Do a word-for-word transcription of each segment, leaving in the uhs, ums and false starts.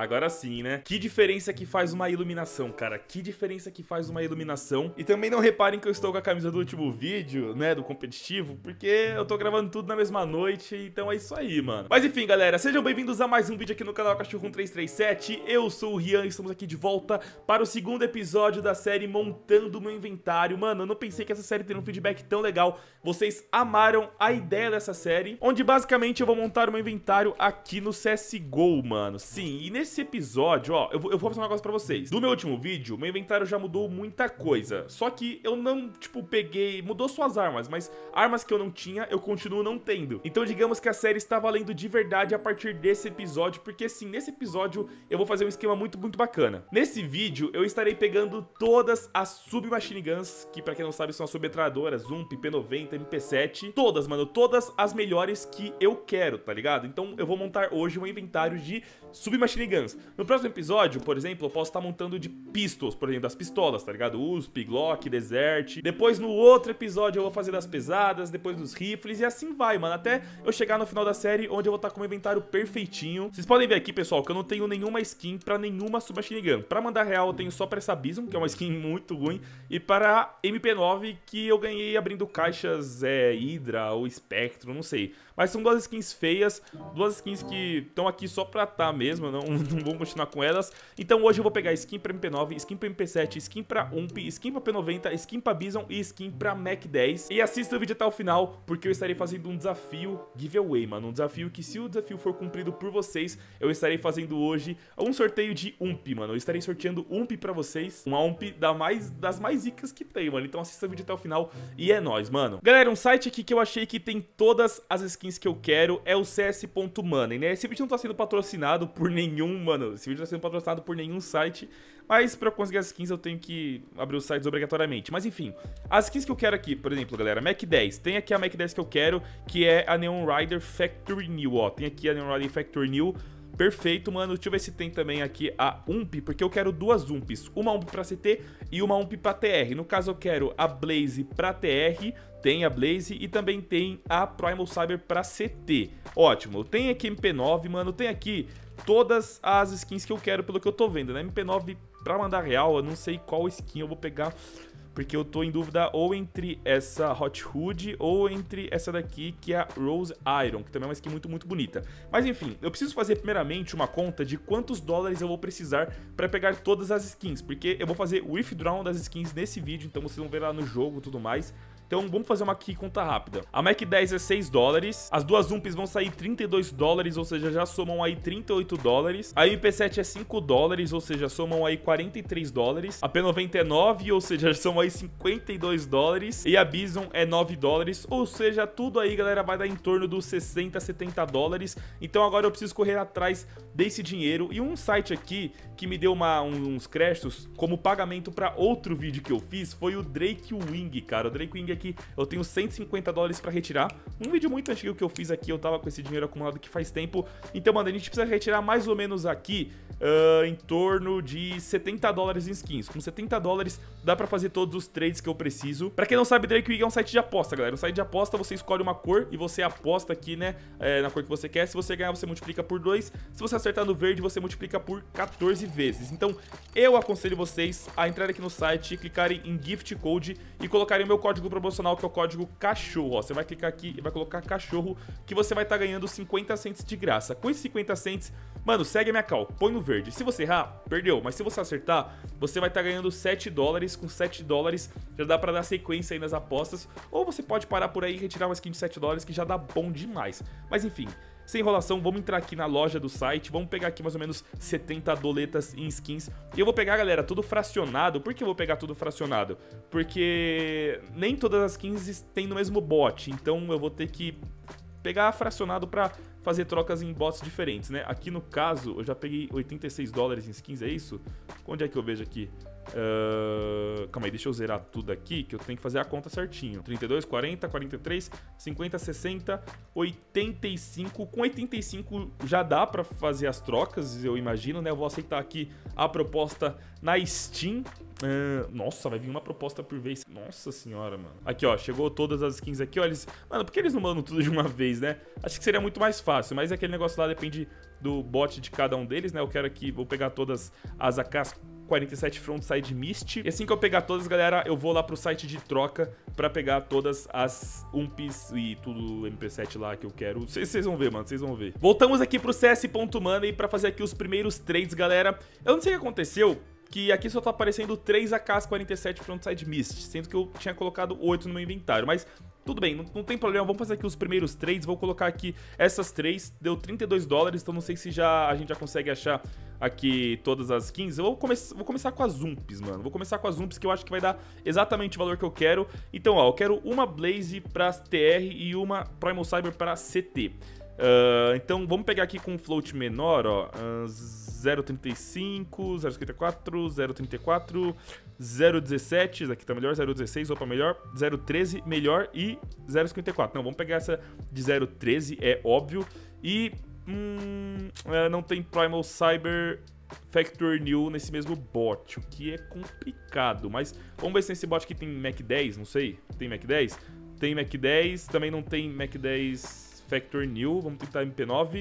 agora sim, né? Que diferença que faz uma iluminação, cara. Que diferença que faz uma iluminação. E também não reparem que eu estou com a camisa do último vídeo, né? Do competitivo, porque eu tô gravando tudo na mesma noite, então é isso aí, mano. Mas enfim, galera, sejam bem-vindos a mais um vídeo aqui no canal Cachorro um três três sete. Eu sou o Rian e estamos aqui de volta para o segundo episódio da série Montando Meu Inventário. Mano, eu não pensei que essa série teria um feedback tão legal. Vocês amaram a ideia dessa série, onde basicamente eu vou montar o meu inventário aqui no C S G O, mano. Sim, e nesse episódio, ó, eu vou, eu vou fazer um negócio pra vocês. Do meu último vídeo, meu inventário já mudou muita coisa. Só que eu não, tipo, peguei... Mudou suas armas, mas armas que eu não tinha, eu continuo não tendo. Então digamos que a série está valendo de verdade a partir desse episódio, porque sim, nesse episódio eu vou fazer um esquema muito, muito bacana. Nesse vídeo, eu estarei pegando todas as submachine guns, que pra quem não sabe são as submetralhadoras, Zump, P noventa, M P sete. Todas, mano, todas as melhores que eu quero, tá ligado? Então eu vou montar hoje um inventário de submachine guns. No próximo episódio, por exemplo, eu posso estar montando de pistols, por exemplo, das pistolas, tá ligado? U S P, Glock, Desert. Depois no outro episódio eu vou fazer das pesadas, depois dos rifles e assim vai, mano, até eu chegar no final da série onde eu vou estar com o inventário perfeitinho. Vocês podem ver aqui, pessoal, que eu não tenho nenhuma skin pra nenhuma submachine gun. Pra mandar real eu tenho só pra essa Bison, que é uma skin muito ruim, e para a M P nove, que eu ganhei abrindo caixas é, Hydra ou Spectro, não sei. Mas são duas skins feias, duas skins que estão aqui só pra tá mesmo, não, não vou continuar com elas. Então hoje eu vou pegar skin pra M P nove, skin pra M P sete, skin pra U M P, skin pra P noventa, skin pra Bison e skin pra Mac dez. E assista o vídeo até o final, porque eu estarei fazendo um desafio giveaway, mano. Um desafio que, se o desafio for cumprido por vocês, eu estarei fazendo hoje um sorteio de U M P, mano. Eu estarei sorteando U M P pra vocês, uma U M P da mais, das mais ricas que tem, mano. Então assista o vídeo até o final e é nóis, mano. Galera, um site aqui que eu achei que tem todas as skins que eu quero é o C S ponto money, né? Esse vídeo não tá sendo patrocinado por nenhum, mano. Esse vídeo não tá sendo patrocinado por nenhum site, mas pra eu conseguir as skins eu tenho que abrir os sites obrigatoriamente. Mas enfim, as skins que eu quero aqui, por exemplo, galera, Mac dez. Tem aqui a Mac dez que eu quero, que é a Neon Rider Factory New, ó. Tem aqui a Neon Rider Factory New. Perfeito, mano. Deixa eu ver se tem também aqui a U M P, porque eu quero duas U M Ps. Uma U M P pra C T e uma U M P pra T R. No caso, eu quero a Blaze pra T R, tem a Blaze e também tem a Primal Cyber pra C T. Ótimo. Tem aqui M P nove, mano. Tem aqui todas as skins que eu quero, pelo que eu tô vendo, né? M P nove pra mandar real, eu não sei qual skin eu vou pegar, porque eu tô em dúvida ou entre essa Hot Hood ou entre essa daqui, que é a Rose Iron, que também é uma skin muito, muito bonita. Mas enfim, eu preciso fazer primeiramente uma conta de quantos dólares eu vou precisar pra pegar todas as skins, porque eu vou fazer o withdraw das skins nesse vídeo, então vocês vão ver lá no jogo e tudo mais. Então vamos fazer uma aqui conta rápida. A Mac dez é seis dólares, as duas U M Ps vão sair trinta e dois dólares, ou seja, já somam aí trinta e oito dólares. A M P sete é cinco dólares, ou seja, somam aí quarenta e três dólares. A P noventa é nove, ou seja, somam aí cinquenta e dois dólares. E a Bison é nove dólares, ou seja, tudo aí, galera, vai dar em torno dos sessenta, setenta dólares. Então agora eu preciso correr atrás desse dinheiro. E um site aqui que me deu uma, uns créditos como pagamento para outro vídeo que eu fiz foi o Drake Wing, cara. O Drake Wing aqui eu tenho cento e cinquenta dólares pra retirar. Um vídeo muito antigo que eu fiz aqui, eu tava com esse dinheiro acumulado aqui faz tempo. Então, mano, a gente precisa retirar mais ou menos aqui uh, em torno de setenta dólares em skins. Com setenta dólares dá pra fazer todos os trades que eu preciso. Pra quem não sabe, Drake Wing é um site de aposta, galera. Um site de aposta, você escolhe uma cor e você aposta aqui, né, é, na cor que você quer. Se você ganhar, você multiplica por dois. Se você acertar no verde, você multiplica por quatorze vezes. Então, eu aconselho vocês a entrarem aqui no site, clicarem em Gift Code e colocarem o meu código promocional, que é o código cachorro, ó. Você vai clicar aqui e vai colocar cachorro, que você vai estar tá ganhando cinquenta cents de graça. Com esses cinquenta cents, mano, segue a minha cal, põe no verde. Se você errar, perdeu, mas se você acertar, você vai estar tá ganhando sete dólares. Com sete dólares já dá pra dar sequência aí nas apostas, ou você pode parar por aí e retirar uma skin de sete dólares, que já dá bom demais. Mas enfim, sem enrolação, vamos entrar aqui na loja do site, vamos pegar aqui mais ou menos setenta doletas em skins. E eu vou pegar, galera, tudo fracionado. Por que eu vou pegar tudo fracionado? Porque nem todas as skins tem no mesmo bot, então eu vou ter que pegar fracionado pra fazer trocas em bots diferentes, né? Aqui no caso, eu já peguei oitenta e seis dólares em skins, é isso? Onde é que eu vejo aqui? Uh, calma aí, deixa eu zerar tudo aqui, que eu tenho que fazer a conta certinho. trinta e dois, quarenta, quarenta e três, cinquenta, sessenta, oitenta e cinco. Com oitenta e cinco já dá pra fazer as trocas, eu imagino, né? Eu vou aceitar aqui a proposta na Steam. Uh, nossa, vai vir uma proposta por vez. Nossa senhora, mano. Aqui, ó, chegou todas as skins aqui, ó. Eles... Mano, por que eles não mandam tudo de uma vez, né? Acho que seria muito mais fácil, mas aquele negócio lá depende do bot de cada um deles, né? Eu quero aqui, vou pegar todas as A Ks quarenta e sete Frontside Mist. E assim que eu pegar todas, galera, eu vou lá pro site de troca pra pegar todas as U M Ps e tudo M P sete lá que eu quero. Vocês vão ver, mano, vocês vão ver. Voltamos aqui pro C S.Money pra fazer aqui os primeiros trades, galera. Eu não sei o que aconteceu, que aqui só tá aparecendo três A Ks quarenta e sete Frontside Mist, sendo que eu tinha colocado oito no meu inventário, mas tudo bem, não, não tem problema, vamos fazer aqui os primeiros trades, vou colocar aqui essas três, deu trinta e dois dólares, então não sei se já a gente já consegue achar aqui todas as skins. Eu vou, come vou começar com as U M Ps, mano, vou começar com as U M Ps que eu acho que vai dar exatamente o valor que eu quero. Então, ó, eu quero uma Blaze pra T R e uma Primal Cyber para C T. Uh, então vamos pegar aqui com um float menor, ó, uh, zero vírgula trinta e cinco, zero vírgula cinquenta e quatro, zero vírgula trinta e quatro, zero vírgula dezessete, esse aqui tá melhor, zero vírgula dezesseis, opa, melhor, zero vírgula treze, melhor e zero vírgula cinquenta e quatro. Não, vamos pegar essa de zero vírgula treze, é óbvio. E hum, uh, não tem Primal Cyber Factor New nesse mesmo bot, o que é complicado, mas vamos ver se nesse bot aqui tem Mac dez, não sei, tem Mac dez? Tem Mac dez, também não tem Mac dez Factor New, vamos tentar M P nove,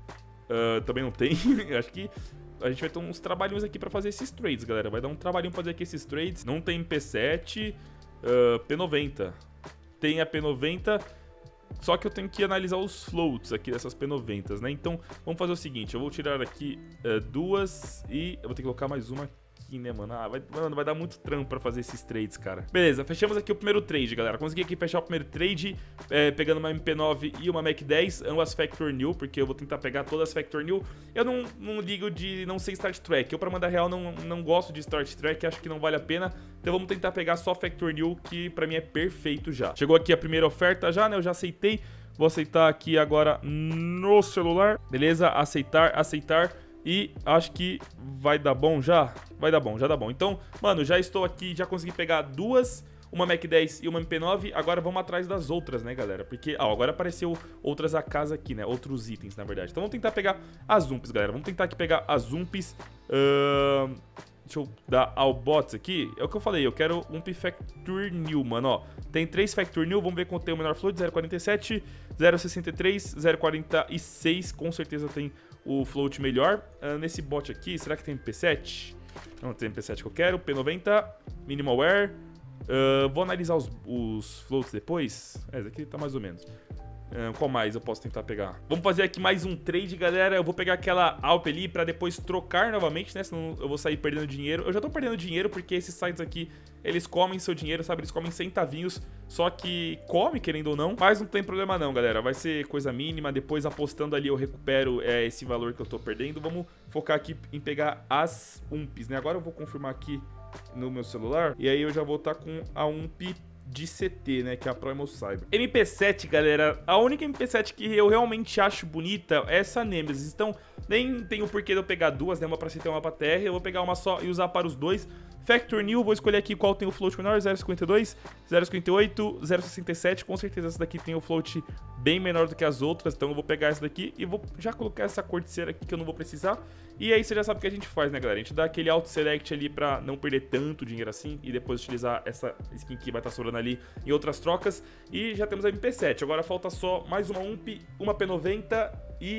uh, também não tem. Acho que a gente vai ter uns trabalhinhos aqui pra fazer esses trades, galera, vai dar um trabalhinho pra fazer aqui esses trades. Não tem M P sete, uh, P noventa, tem a P noventa, só que eu tenho que analisar os floats aqui dessas P noventas, né? Então vamos fazer o seguinte, eu vou tirar aqui uh, duas e eu vou ter que colocar mais uma aqui, né, mano? Ah, vai, mano, vai dar muito trampo pra fazer esses trades, cara. Beleza, fechamos aqui o primeiro trade, galera. Consegui aqui fechar o primeiro trade, é, pegando uma M P nove e uma Mac dez, ambas Factor New, porque eu vou tentar pegar todas as Factor New. Eu não, não ligo de não ser Start Track. Eu, pra mandar real, não, não gosto de Start Track, acho que não vale a pena. Então vamos tentar pegar só Factor New, que pra mim é perfeito já. Chegou aqui a primeira oferta já, né? Eu já aceitei. Vou aceitar aqui agora no celular. Beleza, aceitar, aceitar. E acho que vai dar bom já? Vai dar bom, já dá bom. Então, mano, já estou aqui, já consegui pegar duas, uma Mac dez e uma M P nove. Agora vamos atrás das outras, né, galera? Porque, ó, agora apareceu outras A Ks aqui, né? Outros itens, na verdade. Então vamos tentar pegar as U M Ps, galera. Vamos tentar aqui pegar as U M Ps. Uh... Deixa eu dar ao bots aqui. É o que eu falei, eu quero um U M P Factor New, mano, ó. Tem três Factor New, vamos ver quanto tem o menor float. zero vírgula quarenta e sete, zero vírgula sessenta e três, zero vírgula quarenta e seis. Com certeza tem o float melhor. Uh, nesse bot aqui, será que tem M P sete? Não tem M P sete que eu quero. P noventa, Minimal Wear. Uh, vou analisar os, os floats depois. É, esse aqui tá mais ou menos. Uh, qual mais eu posso tentar pegar? Vamos fazer aqui mais um trade, galera. Eu vou pegar aquela Alp ali pra depois trocar novamente, né? Senão eu vou sair perdendo dinheiro. Eu já tô perdendo dinheiro porque esses sites aqui, eles comem seu dinheiro, sabe? Eles comem centavinhos, só que come, querendo ou não. Mas não tem problema não, galera. Vai ser coisa mínima. Depois, apostando ali, eu recupero é, esse valor que eu tô perdendo. Vamos focar aqui em pegar as U M Ps, né? Agora eu vou confirmar aqui no meu celular. E aí eu já vou estar com a U M P de C T, né, que é a Primal Cyber. M P sete, galera, a única M P sete que eu realmente acho bonita é essa Nemesis. Então, nem tem o porquê de eu pegar duas, né, uma pra C T e uma pra T R. Eu vou pegar uma só e usar para os dois. Factor New, vou escolher aqui qual tem o float menor, zero vírgula cinquenta e dois, zero vírgula cinquenta e oito, zero vírgula sessenta e sete. Com certeza essa daqui tem o float bem menor do que as outras, então eu vou pegar essa daqui e vou já colocar essa corticeira aqui que eu não vou precisar. E aí você já sabe o que a gente faz, né, galera? A gente dá aquele auto-select ali pra não perder tanto dinheiro assim e depois utilizar essa skin que vai estar sobrando ali em outras trocas. E já temos a M P sete, agora falta só mais uma U M P, uma P noventa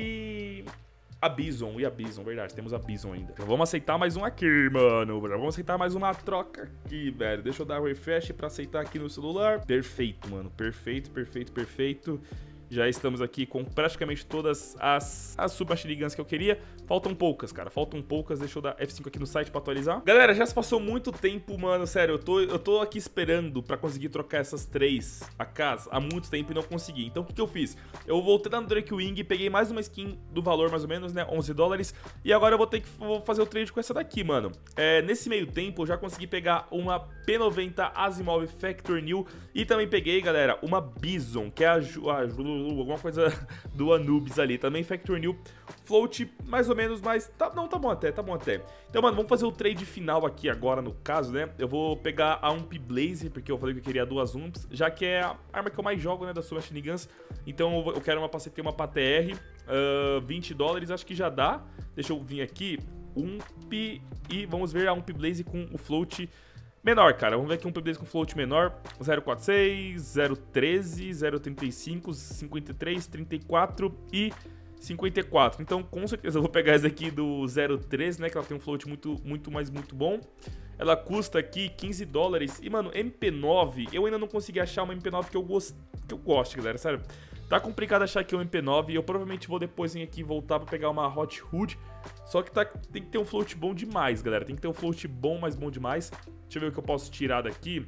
e a Bison, e a Bison, verdade, temos a Bison ainda. Já vamos aceitar mais um aqui, mano. Já vamos aceitar mais uma troca aqui, velho. Deixa eu dar refresh pra aceitar aqui no celular. Perfeito, mano, perfeito, perfeito, perfeito. Já estamos aqui com praticamente todas as, as Super Machine Guns que eu queria. Faltam poucas, cara. Faltam poucas. Deixa eu dar F cinco aqui no site pra atualizar. Galera, já se passou muito tempo, mano. Sério, eu tô, eu tô aqui esperando pra conseguir trocar essas três A Ks há muito tempo e não consegui. Então, o que que eu fiz? Eu voltei lá no Drakewing, peguei mais uma skin do valor, mais ou menos, né? onze dólares. E agora eu vou ter que vou fazer o trade com essa daqui, mano. É, nesse meio tempo, eu já consegui pegar uma P noventa Asimov Factor New. E também peguei, galera, uma Bison, que é a, Ju, a Ju, alguma coisa do Anubis ali. Também Factor New, float mais ou menos, mas tá, não, tá bom até, tá bom até. Então, mano, vamos fazer o trade final aqui agora, no caso, né? Eu vou pegar a U M P Blaze, porque eu falei que eu queria duas U M Ps, já que é a arma que eu mais jogo, né, da Submachine Guns. Então eu quero uma pra C T e uma pra T R, uh, vinte dólares, acho que já dá. Deixa eu vir aqui, U M P, e vamos ver a U M P Blaze com o float menor, cara. Vamos ver aqui um U M P Blaze com float menor, zero quarenta e seis, zero treze, zero trinta e cinco, cinquenta e três, trinta e quatro e cinquenta e quatro. Então, com certeza, eu vou pegar essa aqui do zero treze, né, que ela tem um float muito, muito, mais muito bom. Ela custa aqui quinze dólares. E, mano, M P nove, eu ainda não consegui achar uma M P nove que eu, gost... que eu goste, galera, sério. Tá complicado achar aqui um M P nove e eu provavelmente vou depois vir aqui voltar pra pegar uma Hot Hood. Só que tá... tem que ter um float bom demais, galera. Tem que ter um float bom, mas bom demais. Deixa eu ver o que eu posso tirar daqui.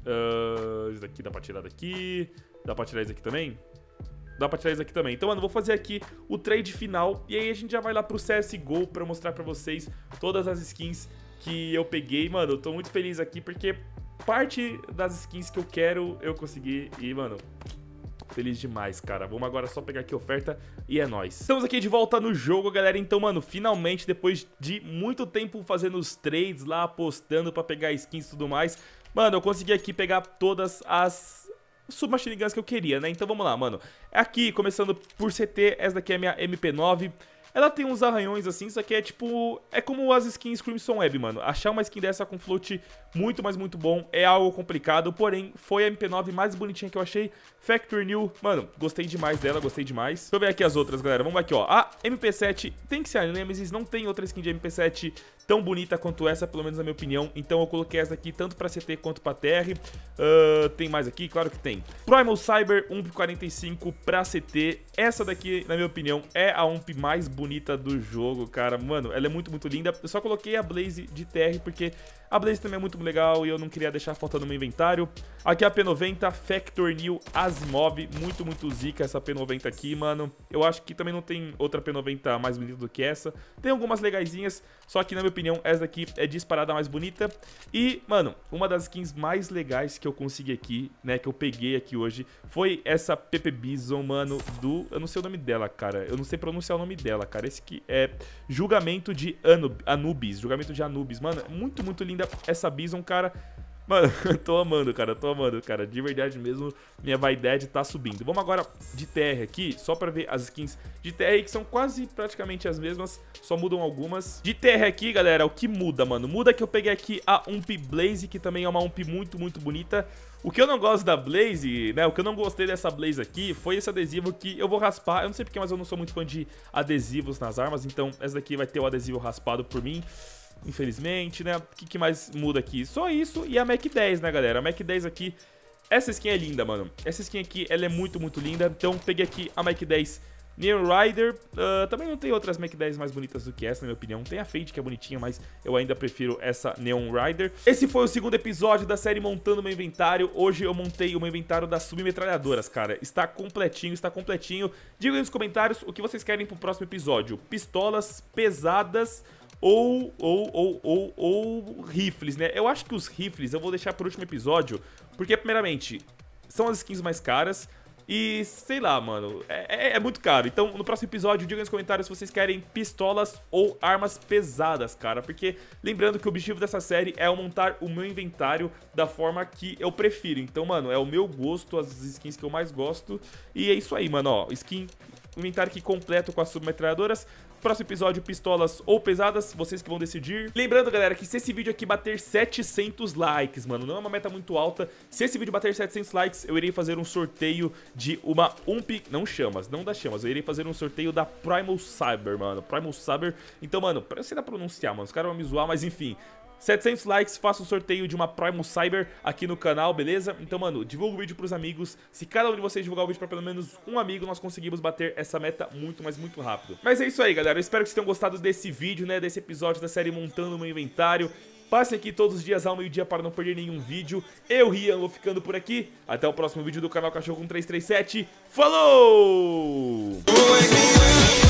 Uh, isso daqui dá pra tirar daqui. Dá pra tirar isso aqui também? Dá pra tirar isso aqui também. Então, mano, vou fazer aqui o trade final. E aí a gente já vai lá pro C S G O pra mostrar pra vocês todas as skins que eu peguei. Mano, eu tô muito feliz aqui porque parte das skins que eu quero eu consegui. E, mano, feliz demais, cara. Vamos agora só pegar aqui a oferta e é nóis. Estamos aqui de volta no jogo, galera. Então, mano, finalmente, depois de muito tempo fazendo os trades lá, apostando pra pegar skins e tudo mais, mano, eu consegui aqui pegar todas as Submachine Guns que eu queria, né? Então vamos lá, mano. Aqui, começando por C T, essa daqui é a minha M P nove. Ela tem uns arranhões assim, isso aqui é tipo... é como as skins Crimson Web, mano. Achar uma skin dessa com float muito, mas muito bom é algo complicado. Porém, foi a M P nove mais bonitinha que eu achei. Factor New, mano, gostei demais dela, gostei demais. Deixa eu ver aqui as outras, galera. Vamos aqui, ó. A M P sete tem que ser a Nemesis, não tem outra skin de M P sete tão bonita quanto essa, pelo menos na minha opinião. Então eu coloquei essa aqui tanto pra C T quanto pra T R. Uh, tem mais aqui? Claro que tem. Primal Cyber U M P quarenta e cinco pra C T. Essa daqui, na minha opinião, é a U M P mais bonita do jogo, cara. Mano, ela é muito, muito linda. Eu só coloquei a Blaze de T R porque a Blaze também é muito legal e eu não queria deixar faltando no meu inventário. Aqui a P noventa Factor New Asimov. Muito, muito zica essa P noventa aqui, mano. Eu acho que também não tem outra P noventa mais bonita do que essa. Tem algumas legaisinhas, só que na minha opinião essa daqui é disparada mais bonita. E, mano, uma das skins mais legais que eu consegui aqui, né, que eu peguei aqui hoje, foi essa Pepe Bison, mano, do... eu não sei o nome dela, cara. Eu não sei pronunciar o nome dela, cara. Esse aqui é Julgamento de Anub... Anubis. Julgamento de Anubis. Mano, é muito, muito linda essa Bison, cara. Mano, eu tô amando, cara, eu tô amando, cara. De verdade mesmo, minha vaidade tá subindo. Vamos agora de T R aqui, só pra ver as skins de T R, que são quase praticamente as mesmas, só mudam algumas. De T R aqui, galera, o que muda, mano? Muda que eu peguei aqui a U M P Blaze, que também é uma U M P muito, muito bonita. O que eu não gosto da Blaze, né, o que eu não gostei dessa Blaze aqui foi esse adesivo que eu vou raspar. Eu não sei porque, mas eu não sou muito fã de adesivos nas armas, então essa daqui vai ter o adesivo raspado por mim. Infelizmente, né? O que, que mais muda aqui? Só isso e a Mac dez, né, galera? A Mac dez aqui, essa skin é linda, mano. Essa skin aqui, ela é muito, muito linda. Então, peguei aqui a Mac dez Neon Rider. Uh, também não tem outras Mac dez mais bonitas do que essa, na minha opinião. Tem a Fade, que é bonitinha, mas eu ainda prefiro essa Neon Rider. Esse foi o segundo episódio da série Montando Meu Inventário. Hoje eu montei o meu inventário das submetralhadoras, cara. Está completinho, está completinho. Digam aí nos comentários o que vocês querem pro próximo episódio. Pistolas pesadas... Ou, ou, ou, ou, ou rifles, né? Eu acho que os rifles eu vou deixar por último episódio, porque, primeiramente, são as skins mais caras e, sei lá, mano, é, é, é muito caro. Então, no próximo episódio, digam nos comentários se vocês querem pistolas ou armas pesadas, cara. Porque, lembrando que o objetivo dessa série é eu montar o meu inventário da forma que eu prefiro. Então, mano, é o meu gosto, as skins que eu mais gosto. E é isso aí, mano, ó, skin... inventário aqui completo com as submetralhadoras. Próximo episódio, pistolas ou pesadas, vocês que vão decidir. Lembrando, galera, que se esse vídeo aqui bater setecentos likes, mano, não é uma meta muito alta. Se esse vídeo bater setecentos likes, eu irei fazer um sorteio de uma U M P... Não chamas, não dá chamas. Eu irei fazer um sorteio da Primal Cyber, mano. Primal Cyber. Então, mano, eu sei lá pronunciar, mano. Os caras vão me zoar, mas enfim... setecentos likes, faça um sorteio de uma Primal Cyber aqui no canal, beleza? Então, mano, divulga o vídeo pros amigos. Se cada um de vocês divulgar o vídeo pra pelo menos um amigo, nós conseguimos bater essa meta muito, mas muito rápido. Mas é isso aí, galera. Eu espero que vocês tenham gostado desse vídeo, né? Desse episódio da série Montando o Meu Inventário. Passem aqui todos os dias ao meio-dia para não perder nenhum vídeo. Eu, Rian, vou ficando por aqui. Até o próximo vídeo do canal Cachorro um três três sete. Falou!